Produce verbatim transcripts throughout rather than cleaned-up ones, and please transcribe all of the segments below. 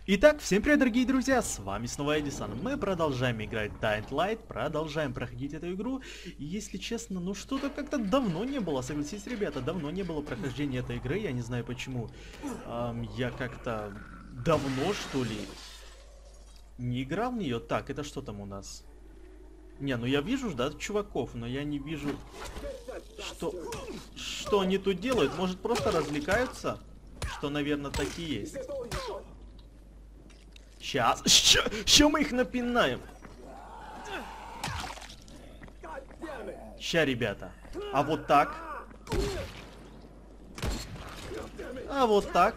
Итак, всем привет, дорогие друзья, с вами снова Эдисон. Мы продолжаем играть Dying Light, продолжаем проходить эту игру. И если честно, ну что-то как-то давно не было, согласитесь, ребята, давно не было прохождения этой игры, я не знаю почему. Эм, я как-то давно, что ли, не играл в нее. Так, это что там у нас? Не, ну я вижу, да, чуваков, но я не вижу, что, что они тут делают. Может, просто развлекаются? Что, наверное, так и есть. Сейчас, ща мы их напинаем. Ща, ребята. А вот так. А вот так.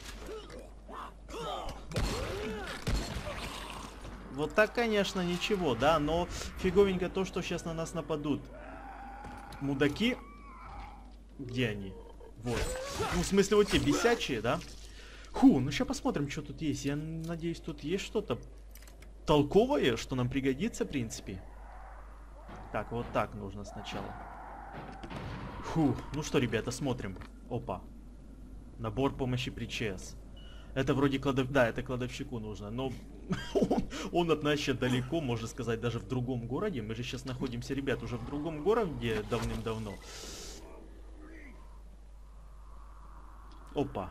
Вот так, конечно, ничего, да, но фиговенько то, что сейчас на нас нападут. Мудаки. Где они? Вот. Ну, в смысле, вот те бесячие, да? Фу, ну сейчас посмотрим, что тут есть. Я надеюсь, тут есть что-то толковое, что нам пригодится, в принципе. Так, вот так нужно сначала. Фу, ну что, ребята, смотрим. Опа. Набор помощи при ЧС. Это вроде кладов... Да, это кладовщику нужно, но он, он от нас сейчас далеко, можно сказать, даже в другом городе. Мы же сейчас находимся, ребят, уже в другом городе давным-давно. Опа.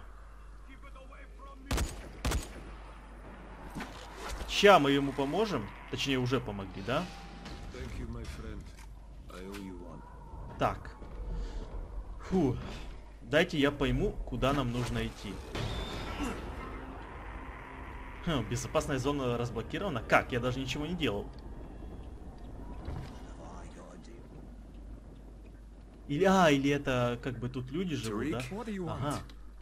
Ща мы ему поможем. Точнее, уже помогли, да? Так. Фу. Дайте я пойму, куда нам нужно идти. Хм, безопасная зона разблокирована. Как? Я даже ничего не делал. Или, а, или это как бы тут люди живут, да? Ага.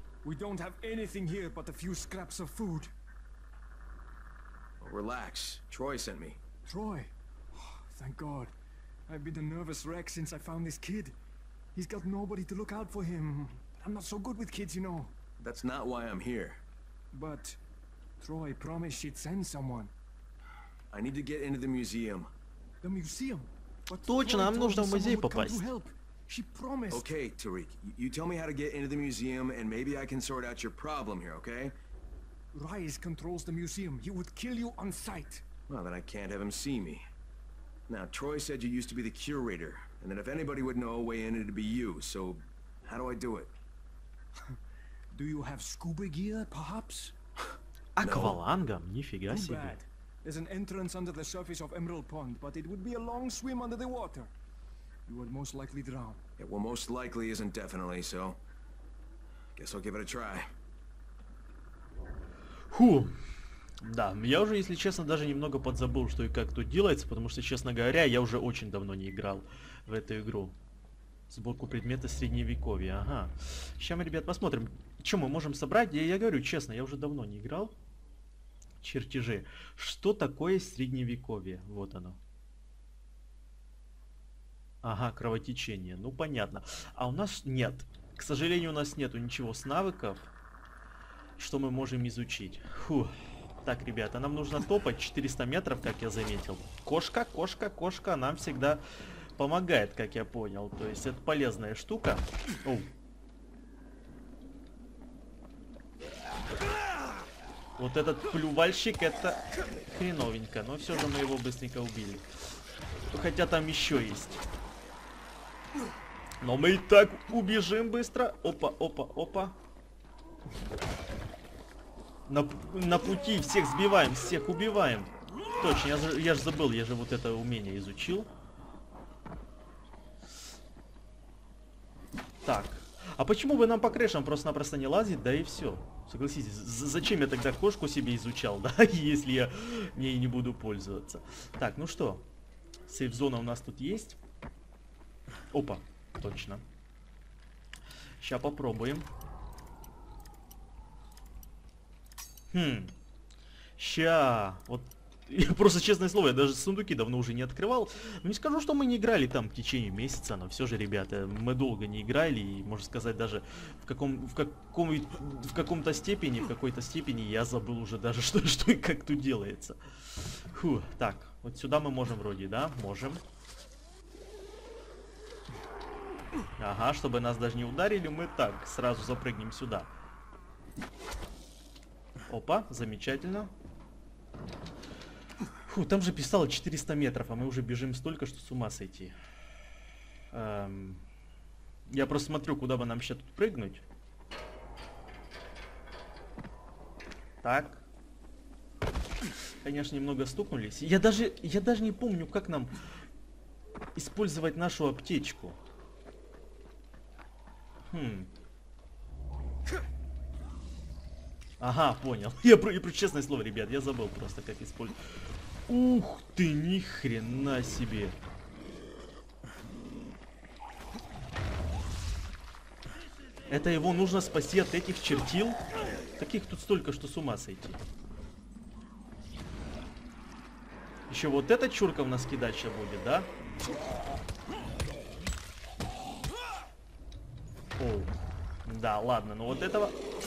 Relax. Troy sent me. Troy? Oh, thank God. I've been a nervous wreck since I found this kid. He's got nobody to look out for him. I'm not so good with kids, you know. That's not why I'm here. But Troy promised she'd send someone. I need to get into the museum. The museum? But Точно, нам нужно в музей попасть. She promised. Okay, Tariq. You tell me how to get into the museum and maybe I can sort out your problem here, okay? Rise controls the museum. He would kill you on sight. Well, then I can't have him see me. Now, Troy said you used to be the curator, and that if anybody would know a way in, it'd be you, so how do I do it? Do you have scuba gear, perhaps? Аквалангом? Нифига Too себе. bad. There's an entrance under the surface of Emerald Pond, but it would be a long swim under the water. You would most likely drown. Yeah, well, most likely isn't definitely, so guess I'll give it a try. Фу. Да, я уже, если честно, даже немного подзабыл, что и как тут делается, потому что, честно говоря, я уже очень давно не играл в эту игру. Сборку предмета средневековья, ага. Сейчас мы, ребят, посмотрим, что мы можем собрать. Я, я говорю, честно, я уже давно не играл. Чертежи. Что такое средневековье? Вот оно. Ага, кровотечение. Ну, понятно. А у нас нет. К сожалению, у нас нету ничего с навыков, что мы можем изучить. Фу. Так, ребята, нам нужно топать четыреста метров, как я заметил. Кошка, кошка, кошка нам всегда помогает, как я понял. То есть это полезная штука. Оу. Вот этот плювальщик, это хреновенько. Но все же мы его быстренько убили. Хотя там еще есть. Но мы и так убежим быстро. Опа, опа, опа. На, на пути всех сбиваем, всех убиваем. Точно, я, я же забыл, я же вот это умение изучил. Так. А почему бы нам по крэшам просто-напросто не лазить, да и все? Согласитесь, зачем я тогда кошку себе изучал, да, если я ней не буду пользоваться? Так, ну что, сейф-зона у нас тут есть. Опа, точно. Сейчас попробуем. Хм. Ща. Вот. Я просто, честное слово, я даже сундуки давно уже не открывал. Но не скажу, что мы не играли там в течение месяца, но все же, ребята, мы долго не играли. И, можно сказать, даже в каком в каком в каком-то степени, в какой-то степени я забыл уже даже, что, что и как тут делается. Фу, так, вот сюда мы можем вроде, да? Можем. Ага, чтобы нас даже не ударили, мы так сразу запрыгнем сюда. Опа, замечательно. Фу, там же писало четыреста метров, а мы уже бежим столько, что с ума сойти. Эм, я просто смотрю, куда бы нам сейчас тут прыгнуть. Так. Конечно, немного стукнулись. Я даже, я даже не помню, как нам использовать нашу аптечку. Хм. Ага, понял. Я про, я про честное слово, ребят, я забыл просто, как использовать. Ух ты, ни хрена себе. Это его нужно спасти от этих чертил? Таких тут столько, что с ума сойти. Еще вот эта чурка в нас кидать сейчас будет, да? О, да, ладно, но вот этого...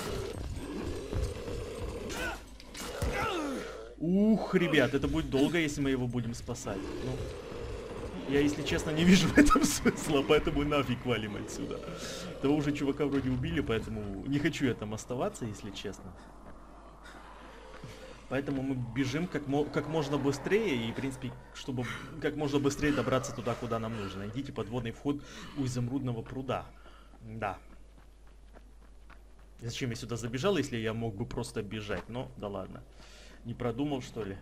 Ух, ребят, это будет долго, если мы его будем спасать. Ну, я, если честно, не вижу в этом смысла, поэтому нафиг валим отсюда. Того уже чувака вроде убили, поэтому не хочу я там оставаться, если честно. Поэтому мы бежим как, мо как можно быстрее, и, в принципе, чтобы как можно быстрее добраться туда, куда нам нужно. Найдите подводный вход у изумрудного пруда. Да. Зачем я сюда забежал, если я мог бы просто бежать? Ну, да ладно. Не продумал, что ли?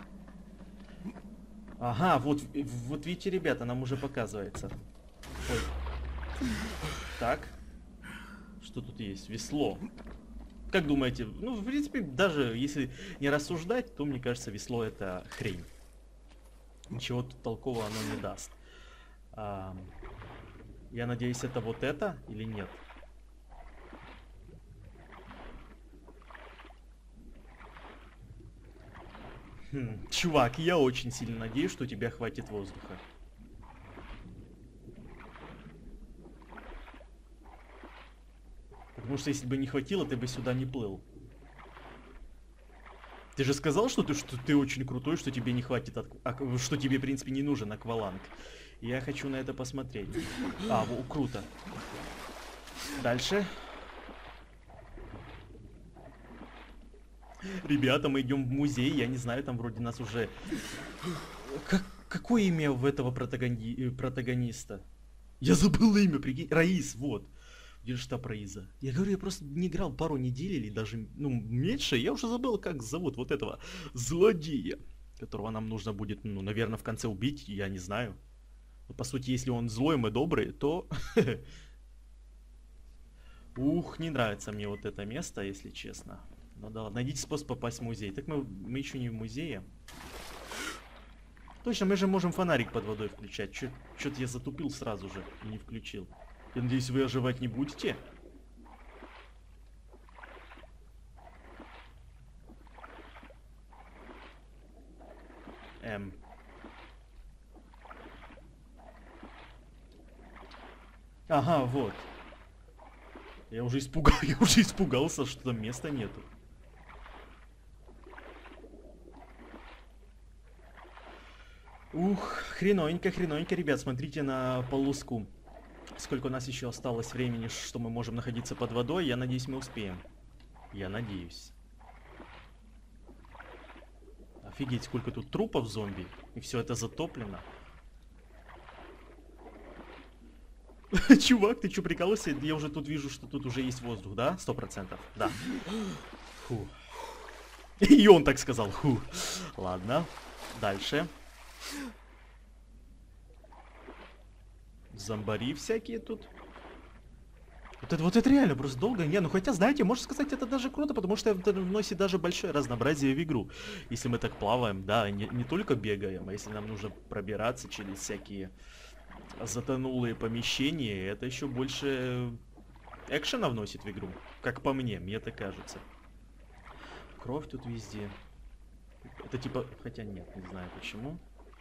Ага, вот, вот видите, ребята, нам уже показывается. Ой. Так. Что тут есть? Весло. Как думаете? Ну, в принципе, даже если не рассуждать, то, мне кажется, весло это хрень. Ничего тут толкового оно не даст. А, я надеюсь, это вот это или нет? Хм, чувак, я очень сильно надеюсь, что у тебя хватит воздуха. Потому что если бы не хватило, ты бы сюда не плыл. Ты же сказал, что ты, что ты очень крутой, что тебе не хватит, от, а, что тебе, в принципе, не нужен акваланг. Я хочу на это посмотреть. А, во, круто. Дальше. Ребята, мы идем в музей, я не знаю, там вроде нас уже... Как, какое имя в этого протагони... протагониста? Я забыл имя, прикинь. Раис, вот. Генштаб Раиза. Я говорю, я просто не играл пару недель или даже, ну, меньше. Я уже забыл, как зовут вот этого злодея, которого нам нужно будет, ну, наверное, в конце убить, я не знаю. Но, по сути, если он злой, мы добрые, то... Ух, не нравится мне вот это место, если честно. Ну да, найдите способ попасть в музей. Так мы, мы еще не в музее. Точно, мы же можем фонарик под водой включать. Чё-то я затупил сразу же и не включил. Я надеюсь, вы оживать не будете? Эм. Ага, вот. Я уже испугал, я уже испугался, что там места нету. Ух, хреновенько, хреновенько, ребят, смотрите на полоску. Сколько у нас еще осталось времени, что мы можем находиться под водой. Я надеюсь, мы успеем. Я надеюсь. Офигеть, сколько тут трупов зомби. И все это затоплено. Чувак, ты что, прикалываешься? Я уже тут вижу, что тут уже есть воздух, да? Сто процентов. Да. Фу. И он так сказал. Фу. Ладно. Дальше. Зомбари всякие тут. Вот это, вот это реально просто долго. Не, ну хотя, знаете, можно сказать, это даже круто, потому что это вносит даже большое разнообразие в игру. Если мы так плаваем, да, не, не только бегаем, а если нам нужно пробираться через всякие затонулые помещения, это еще больше экшена вносит в игру. Как по мне, мне так кажется. Кровь тут везде. Это типа... Хотя нет, не знаю почему.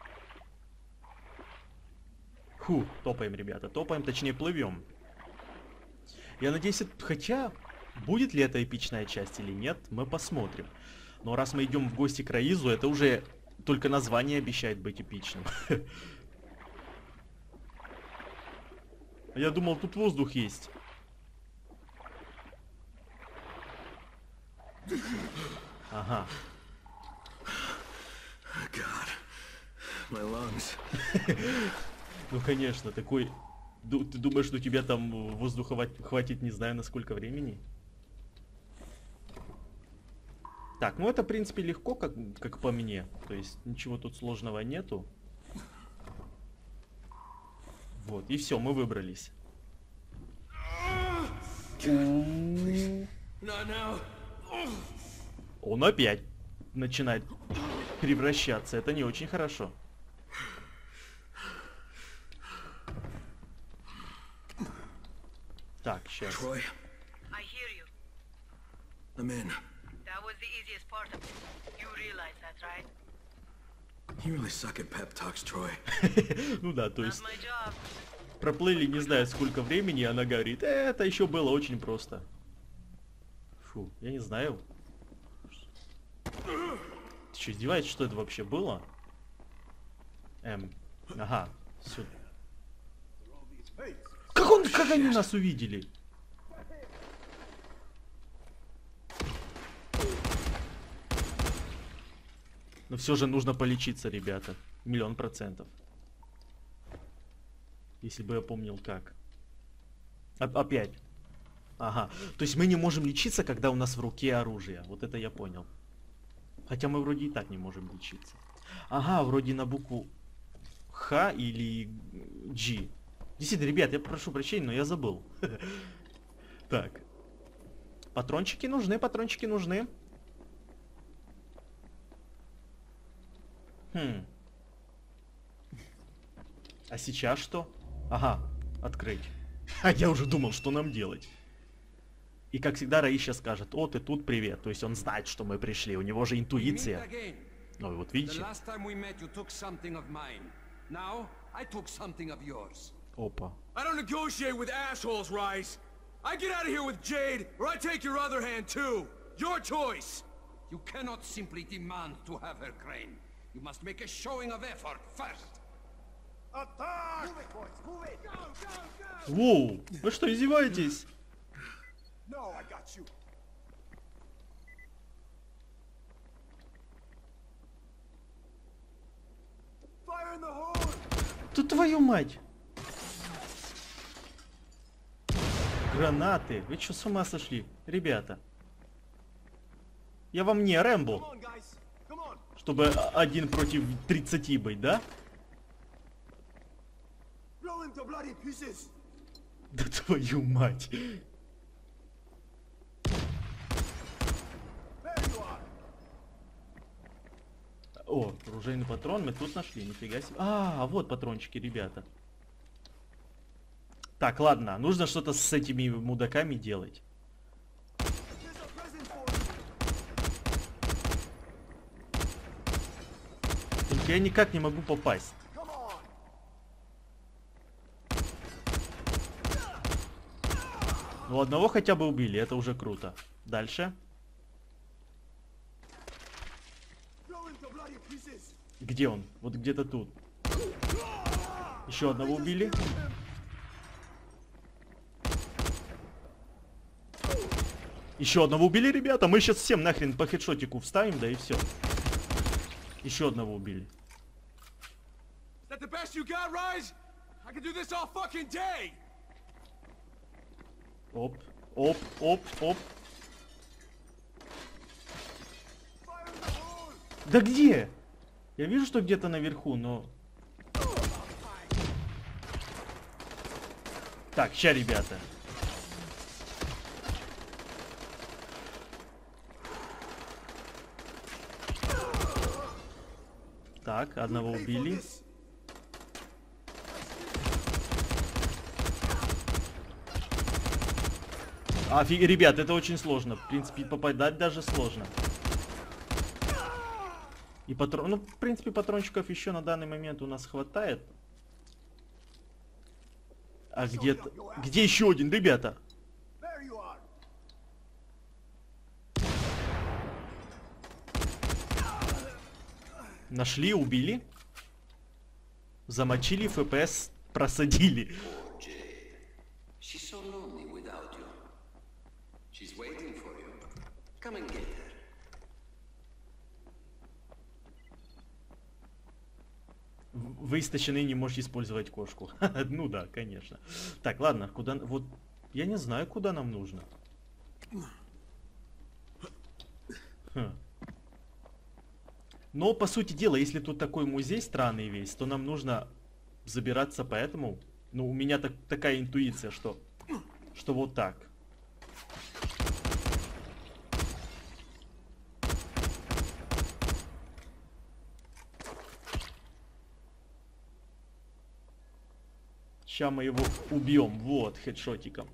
Фу, топаем, ребята, топаем, точнее плывем. Я надеюсь, это... хотя, будет ли это эпичная часть или нет, мы посмотрим. Но раз мы идем в гости к Раизу, это уже только название обещает быть эпичным. Я думал, тут воздух есть. Ага. God, my lungs. Ну конечно, такой... Ду- Ты думаешь, что у тебя там воздуха хват- хватит не знаю на сколько времени? Так, ну это в принципе легко, как, как по мне. То есть ничего тут сложного нету. Вот, и все, мы выбрались. No, no. Он опять начинает превращаться. Это не очень хорошо. Так, сейчас. Troy, I hear you. I'm in. That was the easiest part of it. You realize that, right? You really suck at pep talks, Troy. Ну да, то Not есть my job. проплыли не знаю сколько времени, и она говорит, «Э, это еще было очень просто. Фу, я не знаю. Ты что, издеваешься, что это вообще было? Эм, ага, сюда. Как он, как они нас увидели? Но все же нужно полечиться, ребята. Миллион процентов. Если бы я помнил как. О- опять. Ага. То есть мы не можем лечиться, когда у нас в руке оружие. Вот это я понял. Хотя мы вроде и так не можем лечиться. Ага, вроде на букву Х или G. Действительно, ребят, я прошу прощения, но я забыл. Так. Патрончики нужны, патрончики нужны. Хм. А сейчас что? Ага, открыть. А я уже думал, что нам делать. И как всегда, Раиша скажет, о, ты тут, привет. То есть он знает, что мы пришли, у него же интуиция. Ну вот видите? Опа. I don't negotiate with assholes, Rise. I get out of here with Jade, or I take your other hand too. Your choice. You cannot simply demand to have her, Crane. You must make a showing of effort first. Воу, вы что, издеваетесь? Тут твою мать! Гранаты! Вы что, с ума сошли? Ребята. Я вам не Рэмбо. Чтобы один против тридцати быть, да? Да твою мать! О, оружейный патрон мы тут нашли, нифига себе. А, вот патрончики, ребята. Так, ладно, нужно что-то с этими мудаками делать. Только я никак не могу попасть. Ну, одного хотя бы убили, это уже круто. Дальше. Где он? Вот где-то тут. Еще одного убили. Еще одного убили, ребята. Мы сейчас всем нахрен по хедшотику вставим, да и все. Еще одного убили. Оп, оп, оп, оп. Да где? Я вижу, что где-то наверху, но... Так, ща, ребята. Так, одного убили. Офиг... Ребят, это очень сложно. В принципе, попадать даже сложно. И патрон... Ну, в принципе, патрончиков еще на данный момент у нас хватает. А где-то... Где еще один, ребята? Нашли, убили. Замочили, эф пи эс просадили. She's so lonely without you. She's waiting for you. Come and get her. Вы истощены и не можете использовать кошку. Ну да, конечно. Так, ладно, куда... Вот, я не знаю, куда нам нужно. Хм. Но, по сути дела, если тут такой музей странный весь, то нам нужно забираться по этому. Ну, у меня так, такая интуиция, что... Что вот так. Сейчас мы его убьем. Вот, хедшотиком.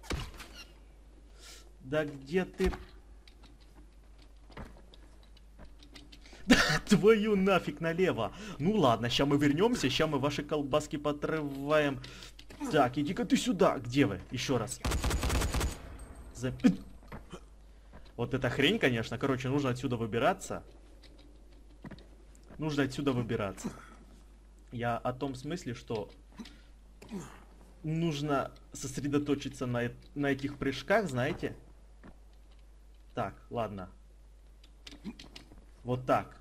Да где ты... Да твою нафиг налево. Ну ладно, сейчас мы вернемся. Сейчас мы ваши колбаски подрываем. Так, иди-ка ты сюда. Где вы? Еще раз. За... Вот эта хрень, конечно. Короче, нужно отсюда выбираться. Нужно отсюда выбираться. Я о том смысле, что... Нужно сосредоточиться на, на этих прыжках, знаете? Так, ладно. Вот так.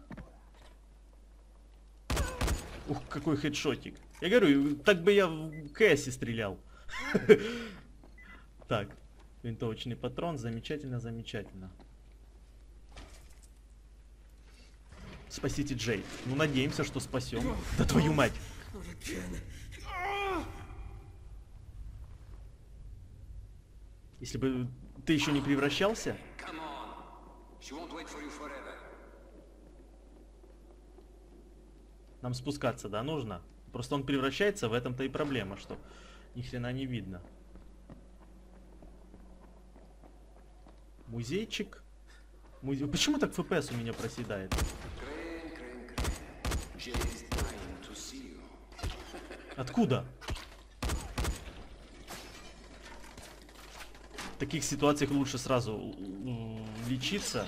Ух, какой хедшотик. Я говорю, так бы я в КСе стрелял. Так, винтовочный патрон. Замечательно, замечательно. Спасите Джей. Ну, надеемся, что спасем. Да твою мать. Если бы ты еще не превращался... Нам спускаться, да, нужно? Просто он превращается, в этом-то и проблема, что ни хрена не видно. Музейчик. Музе... Почему так эф пи эс у меня проседает? Откуда? В таких ситуациях лучше сразу лечиться.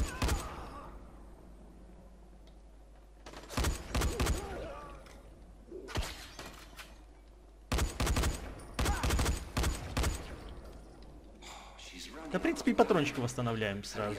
Да, в принципе, и патрончики восстанавливаем сразу.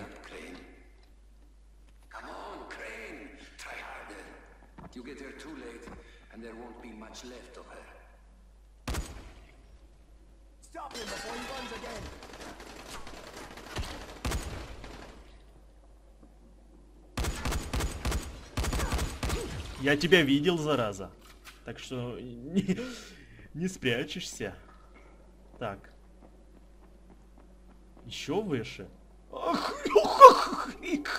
Я тебя видел, зараза. Так что не, не спрячешься. Так. Еще выше. Охренеть.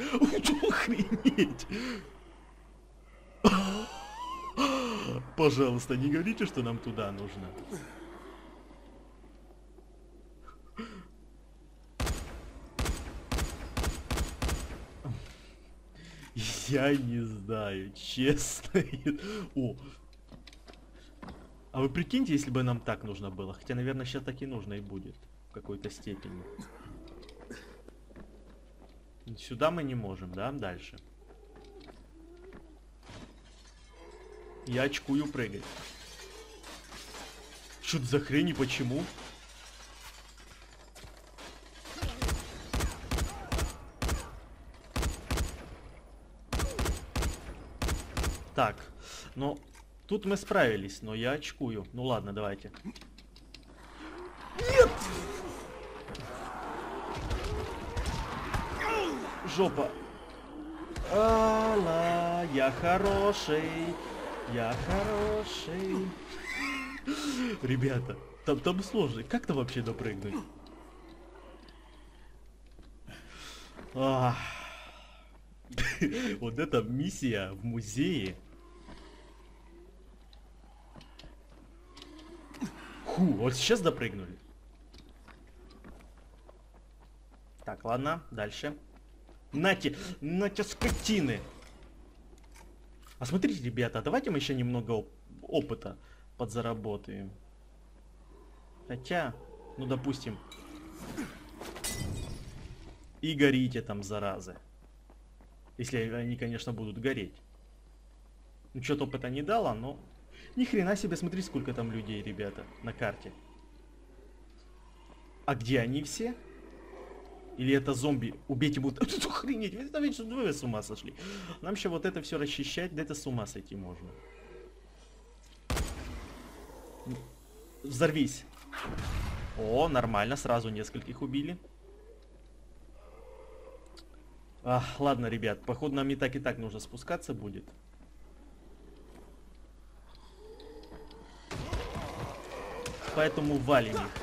Пожалуйста, не говорите, что нам туда нужно. Я не знаю, честно. О. А вы прикиньте, если бы нам так нужно было. Хотя, наверное, сейчас так и нужно и будет. В какой-то степени. Сюда мы не можем, да? Дальше. Я очкую прыгать. Что-то за хрень и почему? Так, ну, тут мы справились, но я очкую. Ну ладно, давайте. Нет! Жопа. Алла, я хороший. Я хороший. Ребята, там, там сложно. Как там вообще допрыгнуть? Ах. Вот эта миссия в музее. Фу, вот сейчас допрыгнули. Так, ладно, дальше. Нате, нате, скотины. А смотрите, ребята, давайте мы еще немного оп опыта подзаработаем. Хотя, ну допустим. И горите там, заразы. Если они, конечно, будут гореть. Ну, что-то опыта не дало, но... Ни хрена себе, смотри, сколько там людей, ребята, на карте. А где они все? Или это зомби? Убейте будут... Охренеть, вы с ума сошли. Нам еще вот это все расчищать, да это с ума сойти можно. Взорвись. О, нормально, сразу нескольких убили. А, ладно, ребят, походу нам и так и так нужно спускаться будет. Поэтому валим их.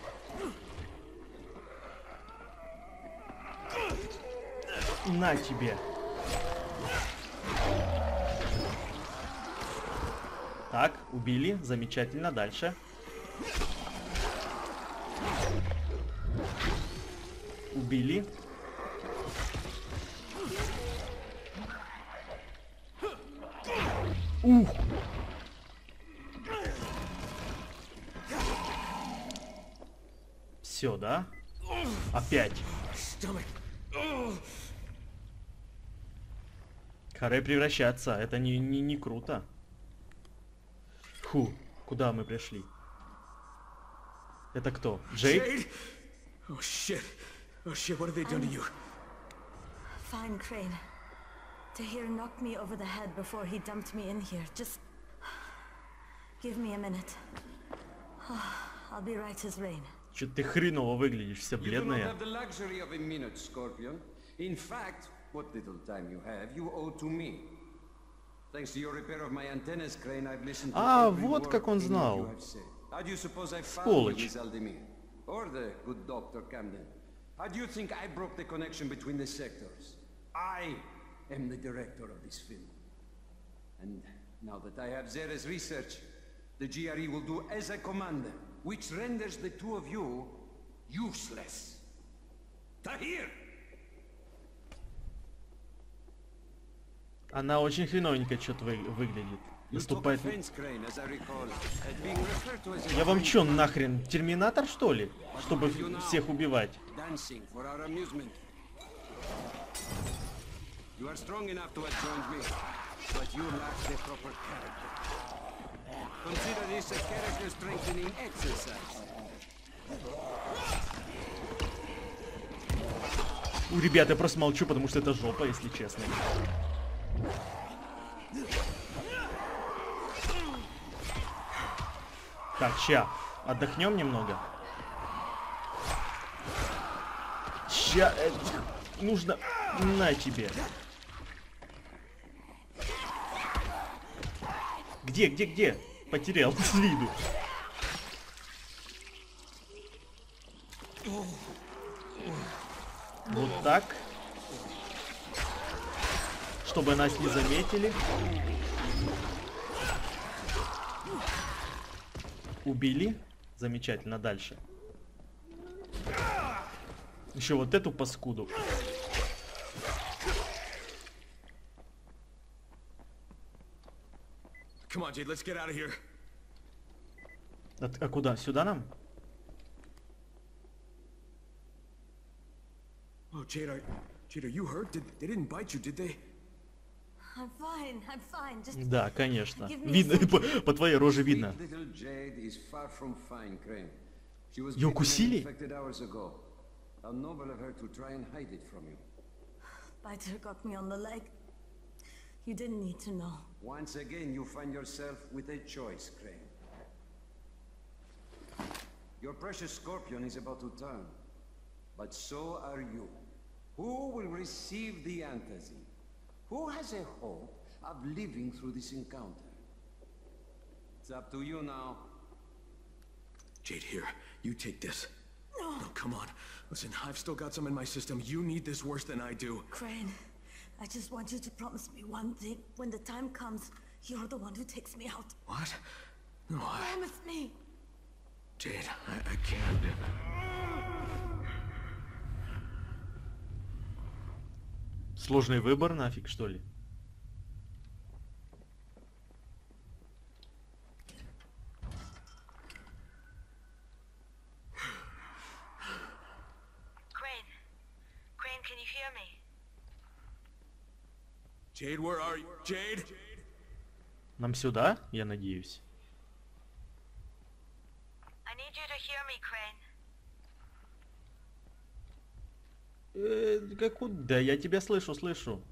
На тебе. Так, убили. Замечательно. Дальше. Убили. Ух! Все, да? Опять. Харе превращаться. Это не, не, не круто. Фу, куда мы пришли? Это кто? Джейд? Oh shit. Oh shit, what have they done to you? Fine, Crane. Tahir knocked me over the head before he dumped me in here. Just give me a minute. I'll be right as rain. Чё-то ты хреново выглядишь, вся You do not бледная. have the luxury of a minute, Scorpion. In fact, what little time you have, you owe to me. Thanks to your repair of my antennas, Crane, I've listened to А, every вот word как он any of знал. you have said. How do you suppose I found Сволочь. you, Miss Aldemir? Or the good Doctor Camden? How do you think I broke the connection between the sectors? I am the director of this film. And now that I have Zere's research, the G R E will do as I command them, which renders the two of you useless. Tahir! Она очень хреновенько что-то вы, выглядит. Наступает... Я вам чё, нахрен, терминатор, что ли? Чтобы всех убивать? У ребят, я просто молчу, потому что это жопа, если честно. Так, ща, отдохнем немного. Ща, э, нужно... На тебе. Где, где, где? Потерял с виду. Вот так. Чтобы нас не заметили. Убили. Замечательно. Дальше. Еще вот эту паскуду. Come on, Jade, let's get out of here. А, а куда? Сюда нам? Oh, Jade, are, Jade, are you hurt? Did, they didn't bite you, did they? I'm fine, I'm fine. Just Да, конечно. Give me Видно, some- по, по твоей роже видно. Little Jade is far from fine, Crane. She was Её bitten and укусили? infected hours ago. How noble of her to try and hide it from you. Biter got me on the leg. You didn't need to know. Once again, you find yourself with a choice, Crane. Your precious Scorpion is about to turn, but so are you. Who will receive the antazine? Who has a hope of living through this encounter? It's up to you now. Jade, here, you take this. No. No, come on. Listen, I've still got some in my system. You need this worse than I do. Crane, I just want you to promise me one thing. When the time comes, you're the one who takes me out. What? No, I... Promise me. Jade, I, I can't. Сложный выбор, нафиг, что ли? Crane. Crane, can you hear me? Jade, where are you? Jade? Нам сюда, я надеюсь. I need you to hear me, Crane. Э, как куда? Я тебя слышу, слышу.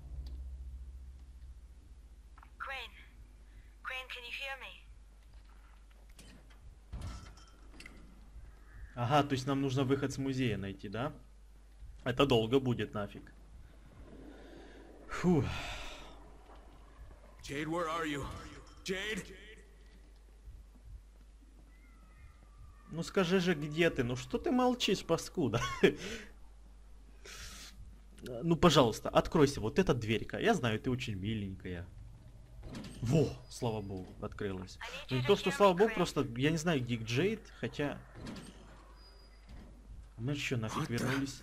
Crane. Crane, can you hear me? Ага, то есть нам нужно выход с музея найти, да? Это долго будет, нафиг. Фу. Jade, where are you? Jade? Ну скажи же, где ты? Ну что ты молчишь, паскуда? Ну, пожалуйста, откройся, вот эта дверька. Я знаю, ты очень миленькая. Во, слава богу, открылась. Ну, не то, что слава богу, просто я не знаю, где Джейд, хотя... Мы еще нафиг вернулись.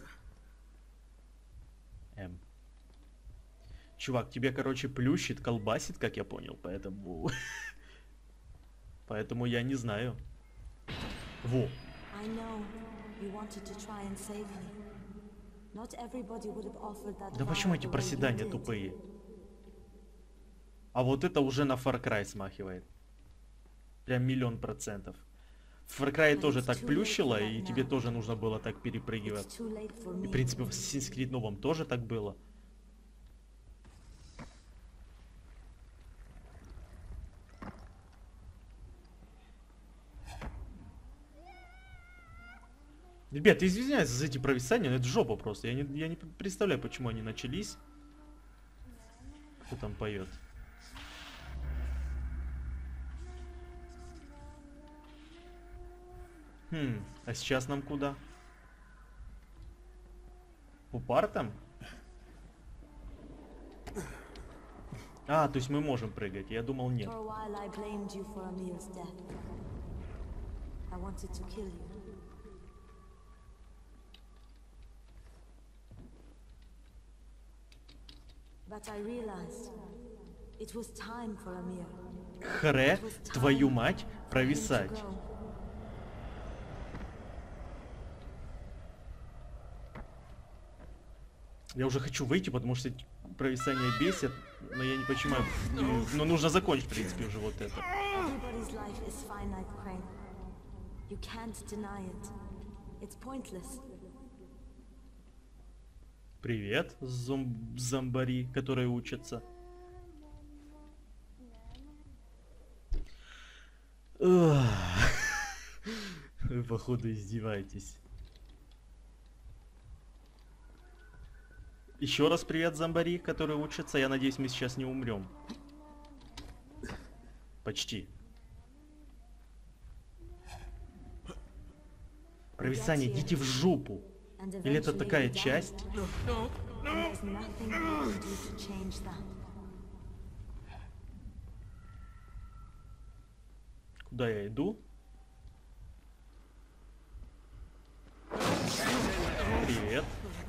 Эм. Чувак, тебе, короче, плющит, колбасит, как я понял, поэтому... Поэтому я не знаю. Во. Да почему эти проседания тупые? А вот это уже на Far Cry смахивает. Прям миллион процентов. В Far Cry тоже так плющило, и тебе тоже нужно было так перепрыгивать. И, в принципе, в Assassin's Creed новом тоже так было. Ребят, извиняюсь за эти провисания, но это жопа просто. Я не, я не представляю, почему они начались. Кто там поет? Хм, а сейчас нам куда? По партам? А, то есть мы можем прыгать. Я думал, нет. Хре, твою мать, провисать. Я уже хочу выйти, потому что провисание бесит, но я не понимаю, но нужно закончить, в принципе, уже вот это. Привет, зом зомбари, которые учатся. Вы, походу, издеваетесь. Еще раз привет, зомбари, которые учатся. Я надеюсь, мы сейчас не умрем. Почти. Провисание, идите в жопу. Или это такая часть? Куда я иду? Привет.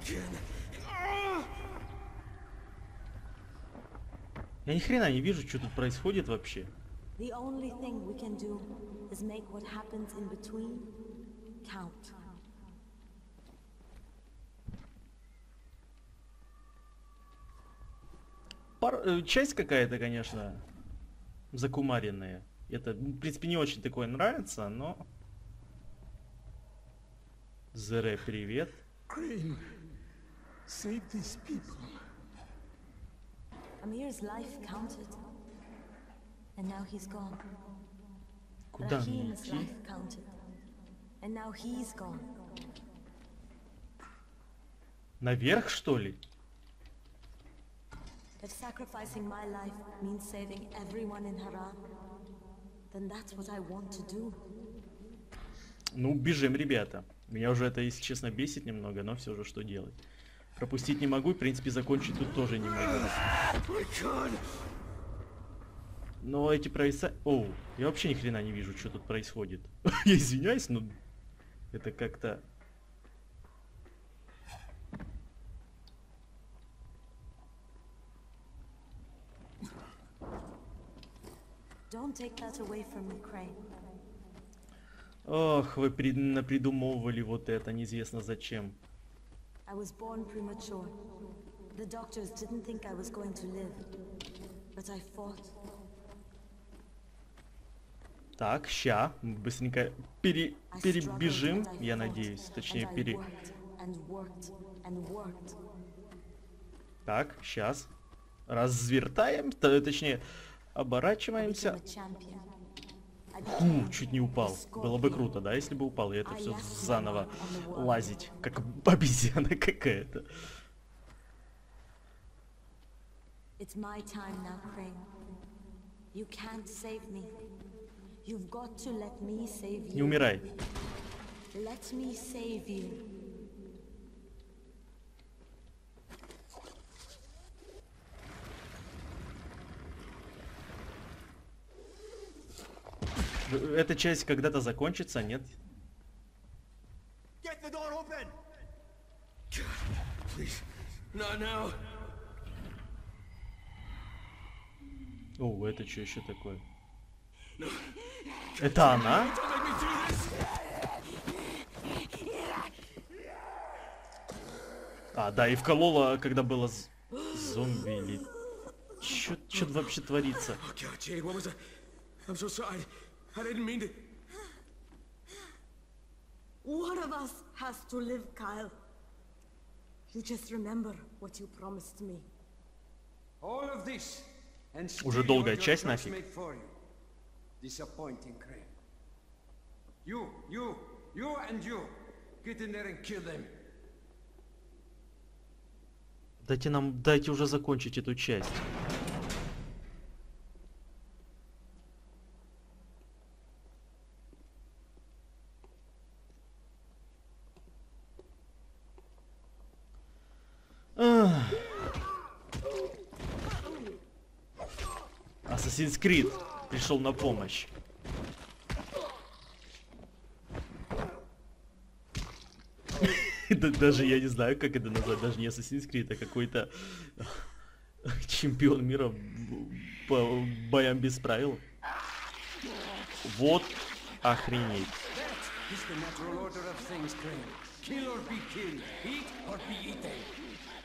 Я ни хрена не вижу, что тут происходит вообще. Пар... Часть какая-то, конечно, закумаренная. Это, в принципе, не очень такое нравится, но... Зере, привет. Crane, save these people. Amir's life counted, and now he's gone. Куда мне Rahim's идти? life counted, and now he's gone. Наверх, что ли? If sacrificing my life means saving everyone in Haran, then that's what I want to do. Ну, бежим, ребята. Меня уже это, если честно, бесит немного, но все же что делать. Пропустить не могу, и, в принципе, закончить тут тоже не могу. Но эти провиса... Оу, я вообще ни хрена не вижу, что тут происходит. Я извиняюсь, но это как-то... Don't take that away from me, Crane. Ох, вы при... напридумовывали вот это, неизвестно зачем. I was born premature. The doctors didn't think I was going to live, but I fought. Так, ща, мы быстренько пере... перебежим, я надеюсь, точнее, пере... Так, сейчас. Развертаем, то, точнее, оборачиваемся. Фу, чуть не упал. Было бы круто, да, если бы упал, и это все заново лазить, как обезьяна какая-то. It's my time now, Crane. You can't save me. You've got to let me save you. Не умирай. Let me save you. Эта часть когда-то закончится, нет? Get the door open! God, please, not now. О, это что еще такое? Это она? А, да, и вколола, когда было з- зомби или... Чё, чё вообще творится? Oh God, Jade, what was that? I'm so sorry. I didn't mean to. One of us has to live, Kyle. You just remember what you promised me. All of this, and Уже still долгая what your часть drugs нафиг. make for you. Disappointing, Crane. You, you, you and you. Get in there and kill them. Дайте нам, дайте уже закончить эту часть. Ах. Assassin's Creed пришел на помощь. Да, даже я не знаю, как это назвать, даже не Assassin's Creed, а какой-то чемпион мира по боям без правил. Вот охренеть. It's the natural order of things, Crane. Kill or be killed. Eat or be eaten.